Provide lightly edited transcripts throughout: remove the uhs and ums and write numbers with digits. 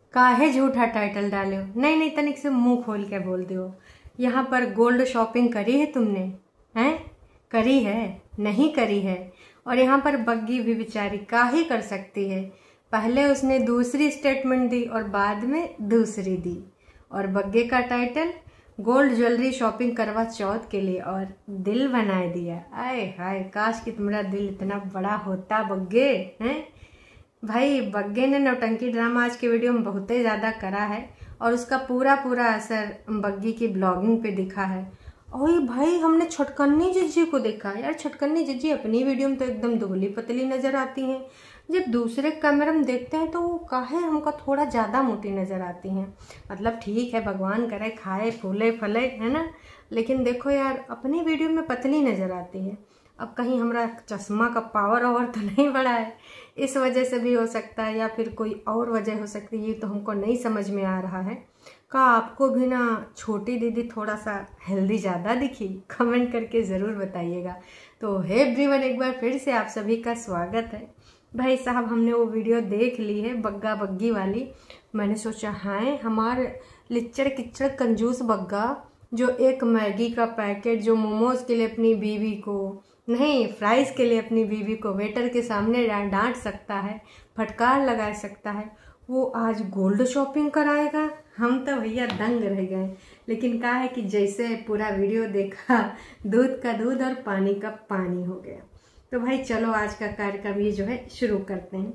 काहे झूठा टाइटल डाले हो? नहीं नहीं, तनिक से मुंह खोल के बोल दो। यहाँ पर गोल्ड शॉपिंग करी है तुमने? हैं? करी है? नहीं करी है। और यहाँ पर बग्गी भी बेचारी काहे कर सकती है। पहले उसने दूसरी स्टेटमेंट दी और बाद में दूसरी दी। और बग्गे का टाइटल गोल्ड ज्वेलरी शॉपिंग करवा चौथ के लिए और दिल बनाए दिया। आए हाय, काश कि तुम्हारा दिल इतना बड़ा होता बग्गे। हैं भाई, बग्गे ने नौटंकी ड्रामा आज के वीडियो में बहुत ही ज़्यादा करा है और उसका पूरा पूरा असर बग्गी की ब्लॉगिंग पे दिखा है। और भाई, हमने छटकन्नी जिज्जी को देखा यार। छटकन्नी जिज्जी अपनी वीडियो में तो एकदम दुबली पतली नजर आती हैं, जब दूसरे कैमरा में देखते हैं तो वो काहे हमको थोड़ा ज़्यादा मोटी नज़र आती हैं। मतलब ठीक है, भगवान करे खाए फूले फले, है ना, लेकिन देखो यार अपनी वीडियो में पतली नज़र आती है। अब कहीं हमारा चश्मा का पावर ओवर तो नहीं बढ़ा है, इस वजह से भी हो सकता है, या फिर कोई और वजह हो सकती है, ये तो हमको नहीं समझ में आ रहा है। का आपको भी ना छोटी दीदी थोड़ा सा हेल्दी ज़्यादा दिखी? कमेंट करके ज़रूर बताइएगा। तो हे एवरीवन, एक बार फिर से आप सभी का स्वागत है। भाई साहब, हमने वो वीडियो देख ली है बग्गा बग्गी वाली। मैंने सोचा हाय, हमारे लिच्चड़ किच्चड़ कंजूस बग्गा जो एक मैगी का पैकेट जो मोमोज के लिए अपनी बीवी को नहीं, फ्राइज़ के लिए अपनी बीवी को वेटर के सामने डांट सकता है, फटकार लगा सकता है, वो आज गोल्ड शॉपिंग कराएगा। हम तो भैया दंग रह गए। लेकिन क्या है कि जैसे पूरा वीडियो देखा, दूध का दूध और पानी का पानी हो गया। तो भाई चलो आज का कार्यक्रम ये जो है शुरू करते हैं।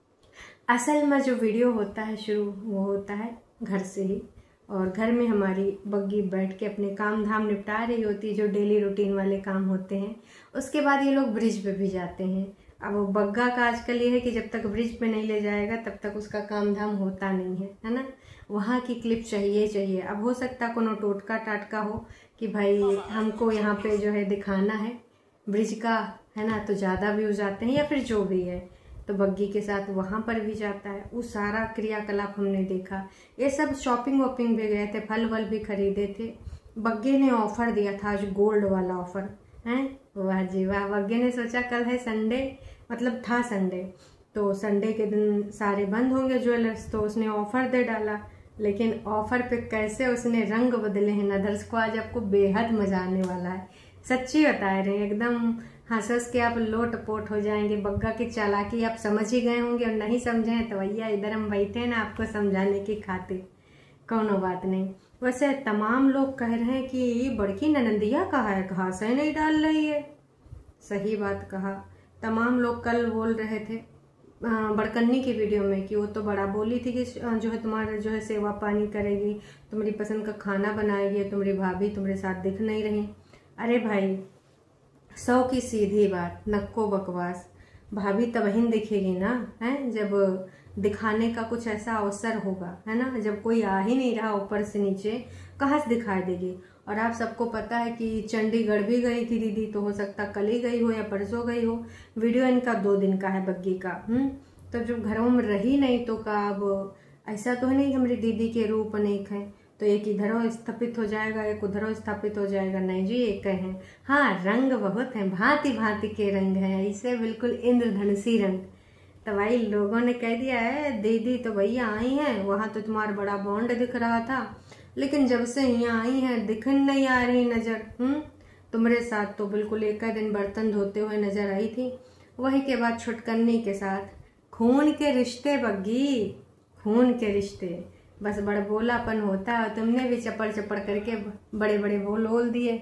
असल में जो वीडियो होता है शुरू, वो होता है घर से ही, और घर में हमारी बग्गी बैठ के अपने काम धाम निपटा रही होती है, जो डेली रूटीन वाले काम होते हैं। उसके बाद ये लोग ब्रिज पे भी जाते हैं। अब वो बग्गा का आजकल ये है कि जब तक ब्रिज पे नहीं ले जाएगा तब तक उसका काम धाम होता नहीं है ना। वहाँ की क्लिप चाहिए। अब हो सकता है कोनो टोटका टाटका हो कि भाई हमको यहाँ पे जो है दिखाना है ब्रिज का, है ना, तो ज़्यादा व्यूज आते हैं या फिर जो भी है, तो बग्गी के साथ वहाँ पर भी जाता है। वो सारा क्रियाकलाप हमने देखा। ये सब शॉपिंग वॉपिंग भी गए थे, फल वल भी खरीदे थे। बग्गे ने ऑफर दिया था आज, गोल्ड वाला ऑफर है। वाह जी वाह। बग्गे ने सोचा कल है संडे, मतलब था संडे, तो संडे के दिन सारे बंद होंगे ज्वेलर्स, तो उसने ऑफर दे डाला। लेकिन ऑफर पे कैसे उसने रंग बदले हैं ना दर्शकों को, आज आपको बेहद मजा आने वाला है। सच्ची बता रहे हैं, एकदम हंस के आप लोट पोट हो जाएंगे। बग्गा की चालाकी आप समझ ही गए होंगे, और नहीं समझे तो भैया इधर हम बैठे ना आपको समझाने की खातिर, कोनो बात नहीं। वैसे तमाम लोग कह रहे हैं कि बड़की ननंदिया कहा है, घास ही नहीं डाल रही है। सही बात कहा। तमाम लोग कल बोल रहे थे बड़कन्नी की वीडियो में कि वो तो बड़ा बोली थी कि जो है तुम्हारा जो है सेवा पानी करेगी, तुम्हारी पसंद का खाना बनाएगी, तुम्हारी भाभी तुम्हारे साथ दिख नहीं रही। अरे भाई, 100 की सीधी बात, नक्को बकवास। भाभी तबहीन दिखेगी ना, है जब दिखाने का कुछ ऐसा अवसर होगा, है ना। जब कोई आ ही नहीं रहा ऊपर से नीचे, कहाँ से दिखाई देगी। और आप सबको पता है कि चंडीगढ़ भी गई थी दीदी, तो हो सकता कल ही गई हो या परसों गई हो। वीडियो इनका 2 दिन का है बग्गी का। तो जब घरों में रही नहीं तो का, अब ऐसा तो है नहीं हमारी दीदी के रूप अनेक हैं, तो एक इधरों स्थापित हो जाएगा एक उधरों स्थापित हो जाएगा। नहीं जी, एक हैं। हाँ, रंग बहुत हैं, भांति भांति के रंग हैं, इसे बिल्कुल इंद्रधनुषी रंग। तो भाई लोगों ने कह दिया है दीदी तो भैया आई हैं, वहां तो तुम्हारा बड़ा बॉन्ड दिख रहा था, लेकिन जब से यहाँ आई हैं दिख नहीं आ रही नजर। तुम्हारे साथ तो बिल्कुल एक दिन बर्तन धोते हुए नजर आई थी, वही के बाद छुटकन्नी के साथ। खून के रिश्ते बग्गी, खून के रिश्ते, बस बड़बोलापन होता है। तुमने भी चपड़ चपड़ करके बड़े बड़े बोल दिए।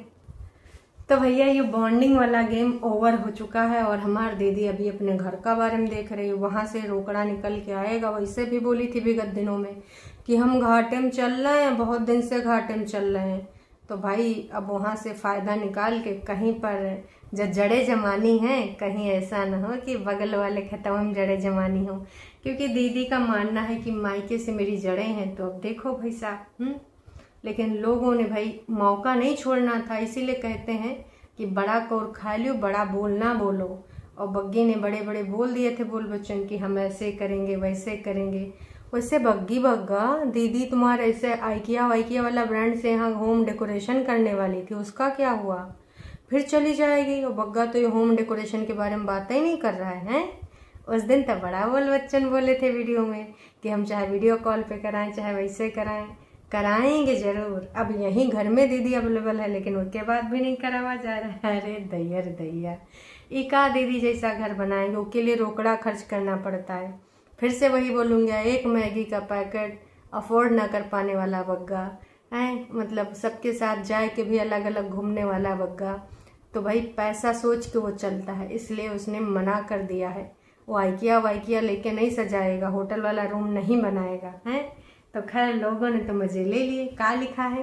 तो भैया ये बॉन्डिंग वाला गेम ओवर हो चुका है, और हमारी दीदी अभी अपने घर का बारे में देख रही है। वहां से रोकड़ा निकल के आएगा। वैसे भी बोली थी विगत दिनों में कि हम घाटे में चल रहे हैं, बहुत दिन से घाटे में चल रहे हैं। तो भाई अब वहां से फायदा निकाल के कहीं पर जड़े जमानी है, कहीं ऐसा ना हो कि बगल वाले खेतों में जड़े जमानी हो। क्योंकि दीदी का मानना है कि मायके से मेरी जड़ें हैं। तो अब देखो भाई साहब, लेकिन लोगों ने भाई मौका नहीं छोड़ना था, इसीलिए कहते हैं कि बड़ा कोर खा लियो, बड़ा बोल ना बोलो। और बग्गी ने बड़े बड़े बोल दिए थे बोल बच्चन कि हम ऐसे करेंगे वैसे करेंगे। वैसे बग्गी बग्गा, दीदी तुम्हारे ऐसे आइकिया वाइकिया वाला ब्रांड से यहाँ होम डेकोरेशन करने वाली थी, उसका क्या हुआ? फिर चली जाएगी। और बग्गा तो ये होम डेकोरेशन के बारे में बात ही नहीं कर रहा है। उस दिन तो बड़ा बोल बच्चन बोले थे वीडियो में कि हम चाहे वीडियो कॉल पे कराएं चाहे वैसे कराएं, कराएंगे ज़रूर। अब यहीं घर में दीदी अवेलेबल है लेकिन उसके बाद भी नहीं करावा जा रहा है। अरे दैया रे दैया, इका दीदी जैसा घर बनाएंगे उसके लिए रोकड़ा खर्च करना पड़ता है। फिर से वही बोलूँगा, एक मैगी का पैकेट अफोर्ड ना कर पाने वाला बग्गा है, मतलब सबके साथ जाए के भी अलग अलग घूमने वाला बग्गा। तो भाई पैसा सोच के वो चलता है, इसलिए उसने मना कर दिया है। वो आइकिया वाइकिया लेके नहीं सजाएगा, होटल वाला रूम नहीं बनाएगा है। तो खैर लोगों ने तो मजे ले लिए। क्या लिखा है,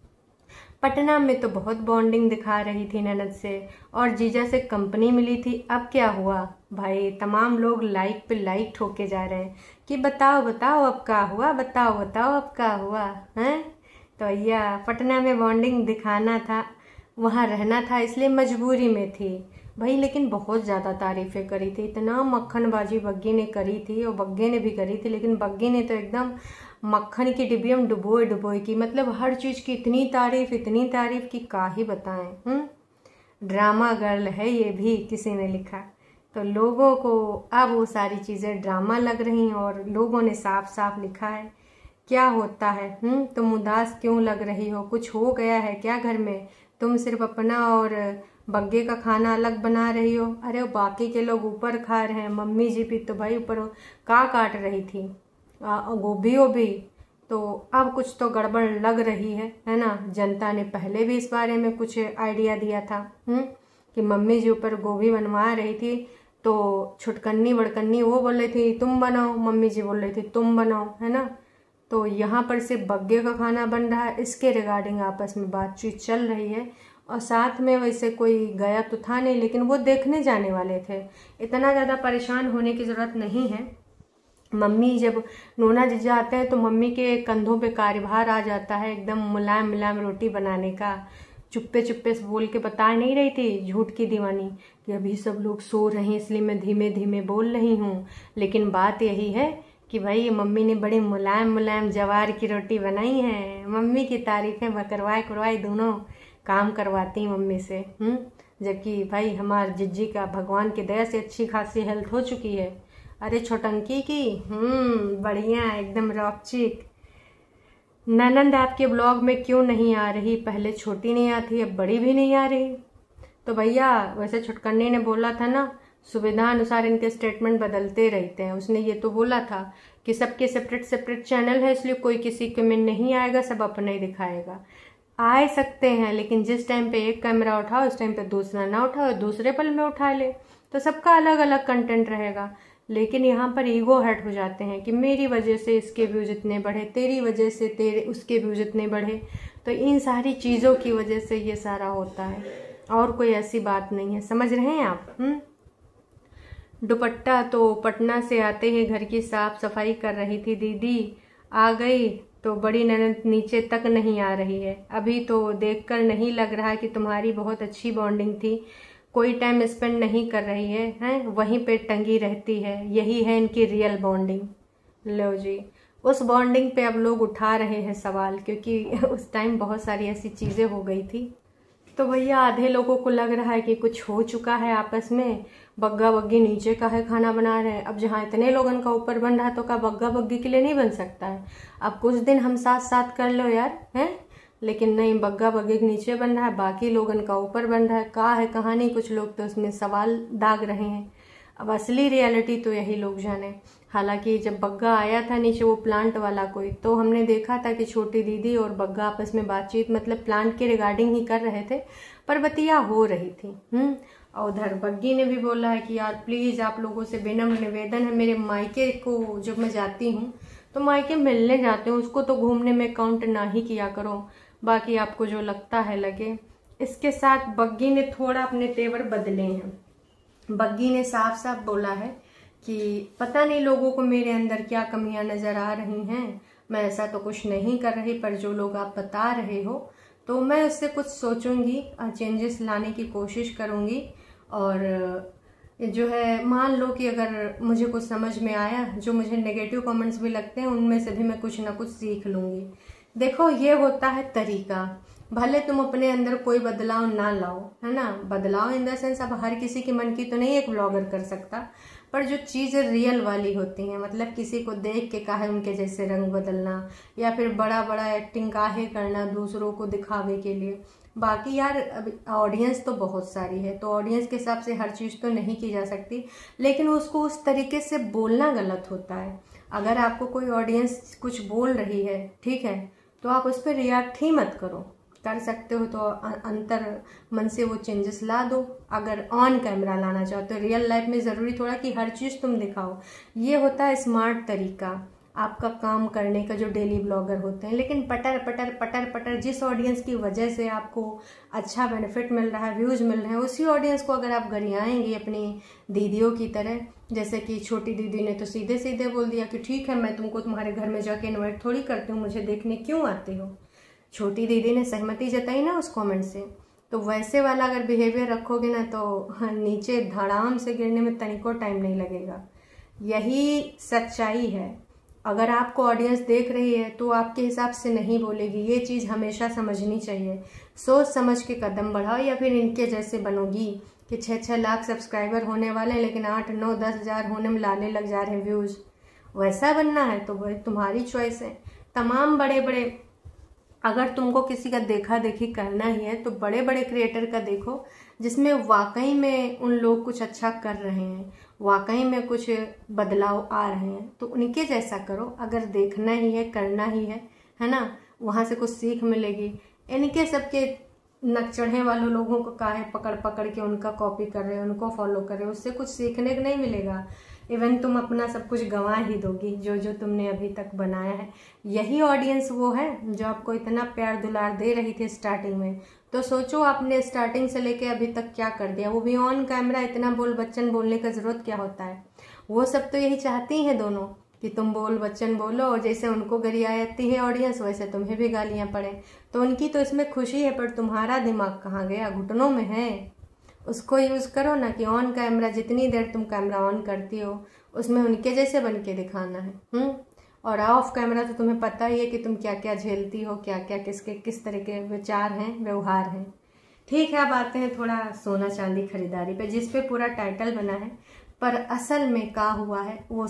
पटना में तो बहुत बॉन्डिंग दिखा रही थी ननद से और जीजा से कंपनी मिली थी। अब क्या हुआ भाई, तमाम लोग लाइक पे लाइक ठोके जा रहे हैं कि बताओ बताओ अब क्या हुआ, बताओ बताओ अब क्या हुआ है। तो यह पटना में बॉन्डिंग दिखाना था, वहाँ रहना था, इसलिए मजबूरी में थी भाई। लेकिन बहुत ज़्यादा तारीफ़ें करी थी, इतना मक्खनबाजी बग्गी ने करी थी और बग्गे ने भी करी थी। लेकिन बग्गी ने तो एकदम मक्खन की डिब्बी में डुबोए डुबोए की, मतलब हर चीज़ की इतनी तारीफ की का ही बताएं। ड्रामा गर्ल है ये भी किसी ने लिखा। तो लोगों को अब वो सारी चीज़ें ड्रामा लग रही हैं और लोगों ने साफ साफ लिखा है क्या होता है। तुम उदास क्यों लग रही हो, कुछ हो गया है क्या घर में? तुम सिर्फ अपना और बग्गे का खाना अलग बना रही हो। अरे बाकी के लोग ऊपर खा रहे हैं, मम्मी जी भी तो भाई ऊपर का काट रही थी गोभी वोभी। तो अब कुछ तो गड़बड़ लग रही है ना। जनता ने पहले भी इस बारे में कुछ आइडिया दिया था कि मम्मी जी ऊपर गोभी बनवा रही थी, तो छुटकन्नी बड़कन्नी वो बोल रही थी तुम बनाओ, मम्मी जी बोल रही थी तुम बनाओ, है ना। तो यहाँ पर सिर्फ बग्गे का खाना बन रहा है, इसके रिगार्डिंग आपस में बातचीत चल रही है। और साथ में वैसे कोई गया तो था नहीं, लेकिन वो देखने जाने वाले थे। इतना ज़्यादा परेशान होने की ज़रूरत नहीं है। मम्मी जब नोना जीजा आते हैं तो मम्मी के कंधों पे कार्यभार आ जाता है एकदम मुलायम मुलायम रोटी बनाने का। चुप्पे चुप्पे से बोल के बता नहीं रही थी झूठ की दीवानी कि अभी सब लोग सो रहे हैं इसलिए मैं धीमे धीमे बोल रही हूँ। लेकिन बात यही है कि भाई मम्मी ने बड़ी मुलायम मुलायम जवार की रोटी बनाई है। मम्मी की तारीफें करवाई दोनों काम करवाती मम्मी से। जबकि भाई हमार जिज्जी का भगवान की दया से अच्छी खासी हेल्थ हो चुकी है। अरे छोटंकी की बढ़िया एकदम रॉकचिक। ननंद आपके ब्लॉग में क्यों नहीं आ रही? पहले छोटी नहीं आती अब बड़ी भी नहीं आ रही। तो भैया वैसे छुटकन्नी ने बोला था ना, सुविधा अनुसार इनके स्टेटमेंट बदलते रहते हैं। उसने ये तो बोला था कि सबके सेपरेट सेपरेट चैनल है इसलिए कोई किसी के में नहीं आएगा, सब अपना ही दिखाएगा। आ सकते हैं लेकिन जिस टाइम पे एक कैमरा उठाओ उस टाइम पे दूसरा ना उठाओ, दूसरे पल में उठा ले, तो सबका अलग अलग कंटेंट रहेगा। लेकिन यहाँ पर ईगो हर्ट हो जाते हैं कि मेरी वजह से इसके व्यूज इतने बढ़े, तेरी वजह से तेरे उसके व्यूज इतने बढ़े। तो इन सारी चीज़ों की वजह से ये सारा होता है और कोई ऐसी बात नहीं है। समझ रहे हैं आप? दुपट्टा तो पटना से आते ही घर की साफ सफाई कर रही थी दीदी, आ गई तो बड़ी ननद नीचे तक नहीं आ रही है। अभी तो देखकर नहीं लग रहा कि तुम्हारी बहुत अच्छी बॉन्डिंग थी, कोई टाइम स्पेंड नहीं कर रही है, वहीं पे टंगी रहती है। यही है इनकी रियल बॉन्डिंग। लो जी, उस बॉन्डिंग पे अब लोग उठा रहे हैं सवाल, क्योंकि उस टाइम बहुत सारी ऐसी चीज़ें हो गई थी। तो भैया आधे लोगों को लग रहा है कि कुछ हो चुका है आपस में, बग्गा बग्गी नीचे का है खाना बना रहे हैं। अब जहाँ इतने लोगन का ऊपर बन रहा है तो क्या बग्गा बग्गी के लिए नहीं बन सकता है? अब कुछ दिन हम साथ साथ कर लो यार, हैं? लेकिन नहीं, बग्गा बग्गी के नीचे बन रहा है, बाकी लोगन का ऊपर बन रहा है। का है कहानी, कुछ लोग तो उसमें सवाल दाग रहे हैं। अब असली रियलिटी तो यही लोग जाने। हालांकि जब बग्गा आया था नीचे वो प्लांट वाला कोई, तो हमने देखा था कि छोटी दीदी और बग्गा आपस में बातचीत मतलब प्लांट के रिगार्डिंग ही कर रहे थे, पर बतिया हो रही थी। और उधर बग्गी ने भी बोला है कि यार प्लीज़ आप लोगों से विनम्र निवेदन है, मेरे मायके को जब मैं जाती हूँ तो मायके मिलने जाते हूँ, उसको तो घूमने में काउंट ना ही किया करो, बाकी आपको जो लगता है लगे। इसके साथ बग्गी ने थोड़ा अपने तेवर बदले हैं। बग्गी ने साफ साफ बोला है कि पता नहीं लोगों को मेरे अंदर क्या कमियां नजर आ रही हैं, मैं ऐसा तो कुछ नहीं कर रही, पर जो लोग आप बता रहे हो तो मैं उससे कुछ सोचूंगी, चेंजेस लाने की कोशिश करूंगी। और जो है मान लो कि अगर मुझे कुछ समझ में आया, जो मुझे नेगेटिव कमेंट्स भी लगते हैं उनमें से भी मैं कुछ ना कुछ सीख लूंगी। देखो ये होता है तरीका, भले तुम अपने अंदर कोई बदलाव ना लाओ, है ना। बदलाव इन द सेंस अब हर किसी के मन की तो नहीं एक ब्लॉगर कर सकता, पर जो चीज़ें रियल वाली होती हैं, मतलब किसी को देख के काहे उनके जैसे रंग बदलना या फिर बड़ा बड़ा एक्टिंग काहे करना दूसरों को दिखावे के लिए। बाकी यार अब ऑडियंस तो बहुत सारी है, तो ऑडियंस के हिसाब से हर चीज़ तो नहीं की जा सकती, लेकिन उसको उस तरीके से बोलना गलत होता है। अगर आपको कोई ऑडियंस कुछ बोल रही है, ठीक है, तो आप उस पर रिएक्ट ही मत करो। कर सकते हो तो अंतर मन से वो चेंजेस ला दो। अगर ऑन कैमरा लाना चाहो तो रियल लाइफ में ज़रूरी थोड़ा कि हर चीज़ तुम दिखाओ। ये होता है स्मार्ट तरीका आपका काम करने का, जो डेली ब्लॉगर होते हैं। लेकिन पटर पटर पटर पटर जिस ऑडियंस की वजह से आपको अच्छा बेनिफिट मिल रहा है, व्यूज़ मिल रहे हैं, उसी ऑडियंस को अगर आप गरियाएंगे अपनी दीदियों की तरह, जैसे कि छोटी दीदी ने तो सीधे सीधे बोल दिया कि ठीक है मैं तुमको तुम्हारे घर में जाके इन्वाइट थोड़ी करती हूँ, मुझे देखने क्यों आते हो। छोटी दीदी ने सहमति जताई ना उस कमेंट से। तो वैसे वाला अगर बिहेवियर रखोगे ना तो नीचे धड़ाम से गिरने में तनिको टाइम नहीं लगेगा। यही सच्चाई है। अगर आपको ऑडियंस देख रही है तो आपके हिसाब से नहीं बोलेगी, ये चीज़ हमेशा समझनी चाहिए। सोच समझ के कदम बढ़ाओ, या फिर इनके जैसे बनोगी कि 6-6 लाख सब्सक्राइबर होने वाले हैं लेकिन 8-9-10 हज़ार होने में लाने लग जा रहे हैं व्यूज़। वैसा बनना है तो वह तुम्हारी चॉइस है। तमाम बड़े बड़े, अगर तुमको किसी का देखा देखी करना ही है तो बड़े बड़े क्रिएटर का देखो जिसमें वाकई में उन लोग कुछ अच्छा कर रहे हैं, वाकई में कुछ बदलाव आ रहे हैं, तो उनके जैसा करो। अगर देखना ही है, करना ही है ना, वहाँ से कुछ सीख मिलेगी। इनके सबके नकचढ़े वालों लोगों को काहे पकड़ पकड़ के उनका कॉपी कर रहे हो, उनको फॉलो कर रहे हो, उससे कुछ सीखने को नहीं मिलेगा। इवन तुम अपना सब कुछ गंवा ही दोगी जो जो तुमने अभी तक बनाया है। यही ऑडियंस वो है जो आपको इतना प्यार दुलार दे रही थी स्टार्टिंग में। तो सोचो आपने स्टार्टिंग से लेके अभी तक क्या कर दिया, वो भी ऑन कैमरा। इतना बोल बच्चन बोलने का ज़रूरत क्या होता है। वो सब तो यही चाहती हैं दोनों कि तुम बोल बच्चन बोलो, और जैसे उनको गरियाई आती है ऑडियंस वैसे तुम्हें भी गालियाँ पड़े। तो उनकी तो इसमें खुशी है, पर तुम्हारा दिमाग कहाँ गया, घुटनों में है। उसको यूज़ करो ना कि ऑन कैमरा जितनी देर तुम कैमरा ऑन करती हो उसमें उनके जैसे बन के दिखाना है। और ऑफ कैमरा तो तुम्हें पता ही है कि तुम क्या क्या झेलती हो, क्या क्या किसके किस तरह के विचार हैं, व्यवहार हैं। ठीक है, अब आते हैं थोड़ा सोना चांदी खरीदारी पे, जिस पे पूरा टाइटल बना है, पर असल में क्या हुआ है वो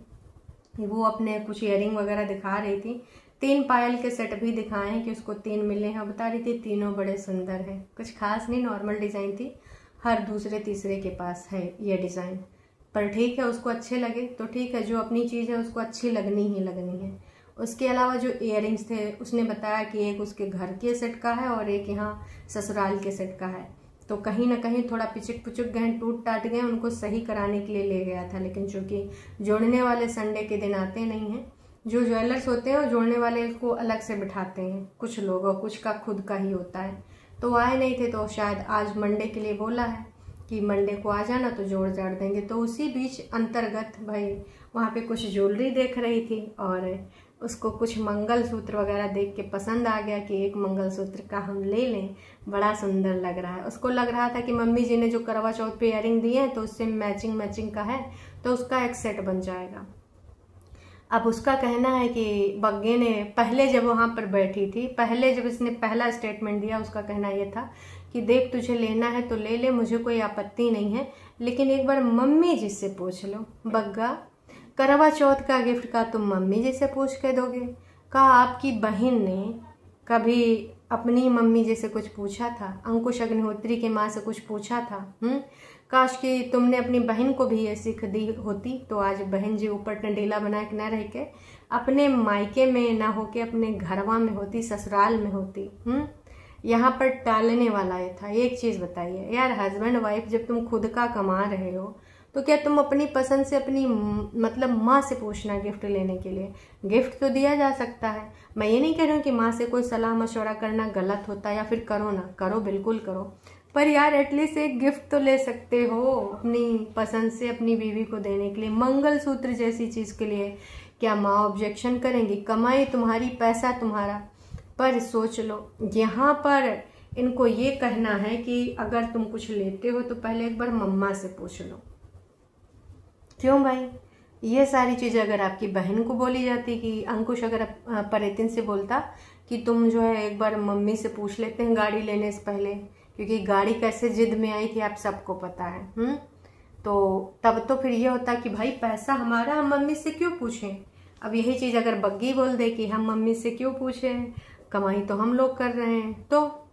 सुनिए। वो अपने कुछ इयरिंग वगैरह दिखा रही थी, 3 पायल के सेट भी दिखाए हैं कि उसको 3 मिले हैं। बता रही थी तीनों बड़े सुंदर हैं, कुछ खास नहीं, नॉर्मल डिज़ाइन थी, हर दूसरे तीसरे के पास है ये डिज़ाइन। पर ठीक है, उसको अच्छे लगे तो ठीक है, जो अपनी चीज़ है उसको अच्छी लगनी ही लगनी है। उसके अलावा जो इयरिंग्स थे उसने बताया कि एक उसके घर के सेट का है और एक यहाँ ससुराल के सेट का है। तो कहीं ना कहीं थोड़ा पिचक पुचक गए, टूट टाट गए, उनको सही कराने के लिए ले गया था। लेकिन चूँकि जोड़ने वाले संडे के दिन आते नहीं हैं, जो ज्वेलर्स होते हैं वो जोड़ने वाले को अलग से बिठाते हैं कुछ लोग, और कुछ का खुद का ही होता है। तो आए नहीं थे, तो शायद आज मंडे के लिए बोला है कि मंडे को आ जाना तो जोड़ जाड़ देंगे। तो उसी बीच अंतर्गत भाई वहाँ पे कुछ ज्वेलरी देख रही थी और उसको कुछ मंगलसूत्र वगैरह देख के पसंद आ गया कि एक मंगलसूत्र का हम ले लें, बड़ा सुंदर लग रहा है। उसको लग रहा था कि मम्मी जी ने जो करवा चौथ पे इयरिंग दी है तो उससे मैचिंग का है, तो उसका एक सेट बन जाएगा। अब उसका कहना है कि बग्गे ने पहले जब वहाँ पर बैठी थी, पहले जब इसने पहला स्टेटमेंट दिया, उसका कहना ये था कि देख तुझे लेना है तो ले ले, मुझे कोई आपत्ति नहीं है, लेकिन एक बार मम्मी जी से पूछ लो। बग्गा, करवा चौथ का गिफ्ट का तुम मम्मी जी से पूछ के दोगे? कहा आपकी बहन ने कभी अपनी मम्मी जी से कुछ पूछा था? अंकुश अग्निहोत्री की माँ से कुछ पूछा था? काश कि तुमने अपनी बहन को भी ये सीख दी होती, तो आज बहन जी ऊपर टंडीला बना के न रह के अपने मायके में ना होके अपने घरवा में होती, ससुराल में होती। यहाँ पर टालने वाला ये था। एक चीज़ बताइए यार, हस्बैंड वाइफ जब तुम खुद का कमा रहे हो तो क्या तुम अपनी पसंद से अपनी मतलब माँ से पूछना गिफ्ट लेने के लिए? गिफ्ट तो दिया जा सकता है। मैं ये नहीं कह रही हूँ कि माँ से कोई सलाह मशवरा करना गलत होता है, या फिर करो ना करो, बिल्कुल करो, पर यार एटलीस्ट एक गिफ्ट तो ले सकते हो अपनी पसंद से अपनी बीवी को देने के लिए। मंगलसूत्र जैसी चीज़ के लिए क्या माँ ऑब्जेक्शन करेंगी? कमाई तुम्हारी, पैसा तुम्हारा। पर सोच लो, यहाँ पर इनको ये कहना है कि अगर तुम कुछ लेते हो तो पहले एक बार मम्मा से पूछ लो। क्यों भाई? ये सारी चीज़ें अगर आपकी बहन को बोली जाती, कि अंकुश अगर परितिन से बोलता कि तुम जो है एक बार मम्मी से पूछ लेते हैं गाड़ी लेने से पहले, क्योंकि गाड़ी कैसे जिद में आई थी आप सबको पता है। तो तब तो फिर ये होता कि भाई पैसा हमारा, हम मम्मी से क्यों पूछें। अब यही चीज़ अगर बग्गी बोल दे कि हम मम्मी से क्यों पूछें, कमाई तो हम लोग कर रहे हैं,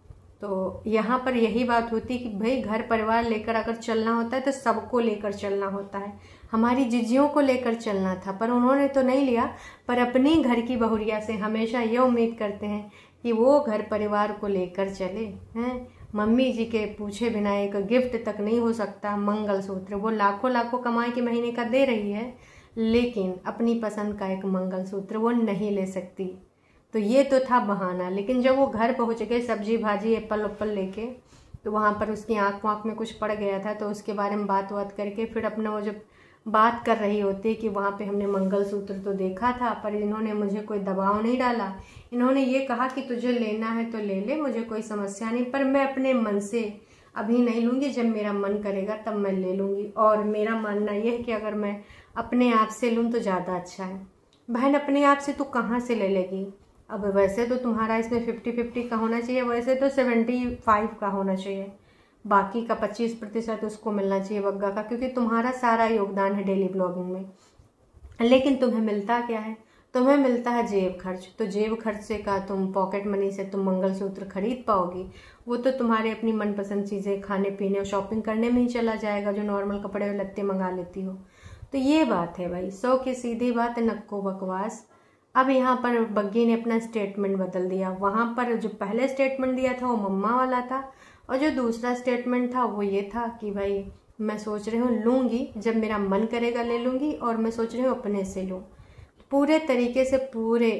तो यहाँ पर यही बात होती है कि भाई घर परिवार लेकर अगर चलना होता है तो सबको लेकर चलना होता है। हमारी जिज्जियों को लेकर चलना था, पर उन्होंने तो नहीं लिया, पर अपनी घर की बहुरिया से हमेशा ये उम्मीद करते हैं कि वो घर परिवार को लेकर चले हैं। मम्मी जी के पूछे बिना एक गिफ्ट तक नहीं हो सकता, मंगलसूत्र। वो लाखों लाखों कमाई के महीने का दे रही है, लेकिन अपनी पसंद का एक मंगलसूत्र वो नहीं ले सकती। तो ये तो था बहाना। लेकिन जब वो घर पहुंच गए सब्जी भाजी एप्पल उप्पल लेके, तो वहाँ पर उसकी आँख वाँख में कुछ पड़ गया था, तो उसके बारे में बात करके फिर अपना वो जब बात कर रही होती कि वहाँ पे हमने मंगलसूत्र तो देखा था, पर इन्होंने मुझे कोई दबाव नहीं डाला। इन्होंने ये कहा कि तुझे लेना है तो ले ले, मुझे कोई समस्या नहीं, पर मैं अपने मन से अभी नहीं लूँगी, जब मेरा मन करेगा तब मैं ले लूँगी। और मेरा मानना यह है कि अगर मैं अपने आप से लूँ तो ज़्यादा अच्छा है। बहन अपने आप से तू कहाँ से ले लेगी? अब वैसे तो तुम्हारा इसमें 50-50 का होना चाहिए, वैसे तो 75 का होना चाहिए, बाकी का 25% उसको मिलना चाहिए बग्गा का, क्योंकि तुम्हारा सारा योगदान है डेली ब्लॉगिंग में। लेकिन तुम्हें मिलता क्या है? तुम्हें मिलता है जेब खर्च। तो जेब खर्च से का तुम पॉकेट मनी से तुम मंगलसूत्र खरीद पाओगी? वो तो तुम्हारे अपनी मनपसंद चीज़ें खाने पीने और शॉपिंग करने में ही चला जाएगा, जो नॉर्मल कपड़े और लत्ते मंगा लेती हो। तो ये बात है भाई, 100 की सीधी बात, नक्को बकवास। अब यहाँ पर बग्गी ने अपना स्टेटमेंट बदल दिया। वहाँ पर जो पहले स्टेटमेंट दिया था वो मम्मा वाला था, और जो दूसरा स्टेटमेंट था वो ये था कि भाई मैं सोच रही हूँ लूँगी, जब मेरा मन करेगा ले लूँगी, और मैं सोच रही हूँ अपने से लूँ। पूरे तरीके से पूरे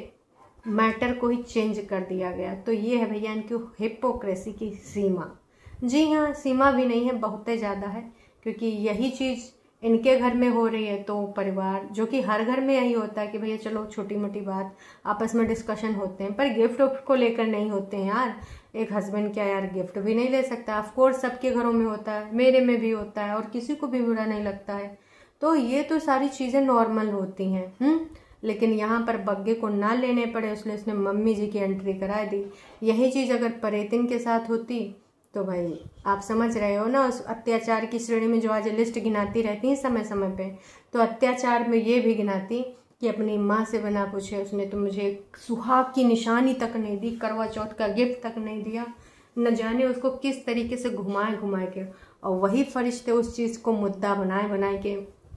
मैटर को ही चेंज कर दिया गया। तो ये है भैया इनकी हिपोक्रेसी की सीमा। जी हाँ, सीमा भी नहीं है, बहुत ज़्यादा है, क्योंकि यही चीज़ इनके घर में हो रही है। तो परिवार, जो कि हर घर में यही होता है कि भैया चलो छोटी मोटी बात आपस में डिस्कशन होते हैं, पर गिफ्ट उफ्ट को लेकर नहीं होते हैं यार। एक हस्बैंड क्या यार गिफ्ट भी नहीं ले सकता? ऑफ कोर्स सबके घरों में होता है, मेरे में भी होता है, और किसी को भी बुरा नहीं लगता है। तो ये तो सारी चीज़ें नॉर्मल होती हैं। लेकिन यहाँ पर बग्गे को ना लेने पड़े, इसलिए उसने मम्मी जी की एंट्री करा दी। यही चीज़ अगर परेतिन के साथ होती तो भाई आप समझ रहे हो ना, उस अत्याचार की श्रेणी में जो आज लिस्ट गिनाती रहती है समय समय पे, तो अत्याचार में ये भी गिनाती कि अपनी माँ से बना पूछे उसने तो मुझे सुहाग की निशानी तक नहीं दी, करवा चौथ का गिफ्ट तक नहीं दिया। न जाने उसको किस तरीके से घुमाए के, और वही फरिश्ते उस चीज़ को मुद्दा बनाए के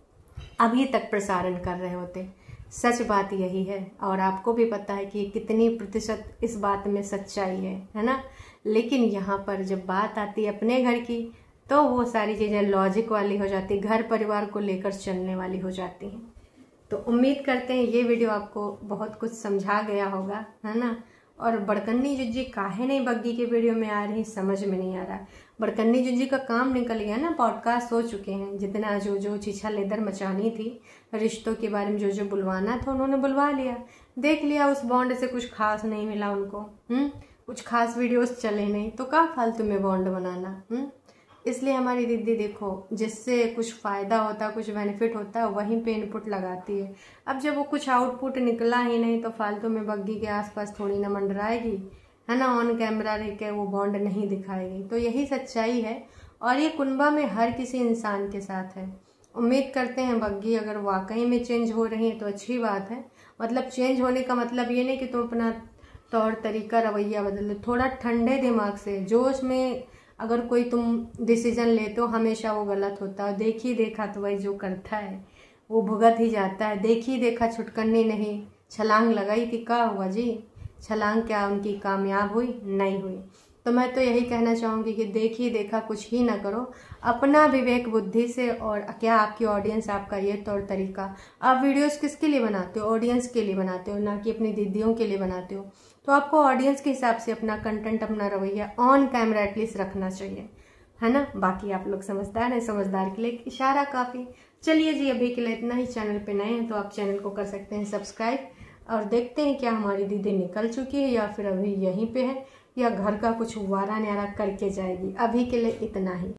अभी तक प्रसारण कर रहे होते। सच बात यही है, और आपको भी पता है कि कितनी प्रतिशत इस बात में सच्चाई है ना। लेकिन यहाँ पर जब बात आती है अपने घर की, तो वो सारी चीज़ें लॉजिक वाली हो जाती, घर परिवार को लेकर चलने वाली हो जाती हैं। तो उम्मीद करते हैं ये वीडियो आपको बहुत कुछ समझा गया होगा, है ना। और बड़कन्नी जुज्जी काहे नहीं बग्गी के वीडियो में आ रही, समझ में नहीं आ रहा। बड़कन्नी जुज्जी का काम निकल गया ना, पॉडकास्ट हो चुके हैं। जितना जो चीछा लेदर मचानी थी, रिश्तों के बारे में जो बुलवाना था उन्होंने बुलवा लिया, देख लिया। उस बॉन्ड से कुछ खास नहीं मिला उनको, कुछ खास वीडियोस चले नहीं, तो क्या फालतू में बॉन्ड बनाना। इसलिए हमारी दीदी देखो, जिससे कुछ फ़ायदा होता है, कुछ बेनिफिट होता है, वहीं पे इनपुट लगाती है। अब जब वो कुछ आउटपुट निकला ही नहीं, तो फालतू में बग्गी के आसपास थोड़ी ना मंडराएगी, है ना। ऑन कैमरा रह के वो बॉन्ड नहीं दिखाएगी। तो यही सच्चाई है, और ये कुनबा में हर किसी इंसान के साथ है। उम्मीद करते हैं बग्गी अगर वाकई में चेंज हो रही है तो अच्छी बात है। मतलब चेंज होने का मतलब ये नहीं कि तुम अपना तौर तरीका रवैया बदल लो, थोड़ा ठंडे दिमाग से। जोश में अगर कोई तुम डिसीजन लेते हो हमेशा वो गलत होता है। देखी देखा तो वही जो करता है वो भुगत ही जाता है। देखी देखा छुटकनी नहीं, छलांग लगाई थी, क्या हुआ जी? छलांग क्या उनकी कामयाब हुई? नहीं हुई। तो मैं तो यही कहना चाहूँगी कि देखी देखा कुछ ही ना करो, अपना विवेक बुद्धि से। और क्या आपकी ऑडियंस, आपका ये तौर तरीका, आप वीडियोस किसके लिए बनाते हो? ऑडियंस के लिए बनाते हो, ना कि अपनी दीदियों के लिए बनाते हो। तो आपको ऑडियंस के हिसाब से अपना कंटेंट, अपना रवैया ऑन कैमरा एटलीस्ट रखना चाहिए, है ना। बाकी आप लोग समझदार हैं, समझदार के लिए इशारा काफ़ी। चलिए जी, अभी के लिए इतना ही। चैनल पे नए हैं तो आप चैनल को कर सकते हैं सब्सक्राइब, और देखते हैं क्या हमारी दीदी निकल चुकी है या फिर अभी यहीं पे है, या घर का कुछ वारा न्यारा करके जाएगी। अभी के लिए इतना ही।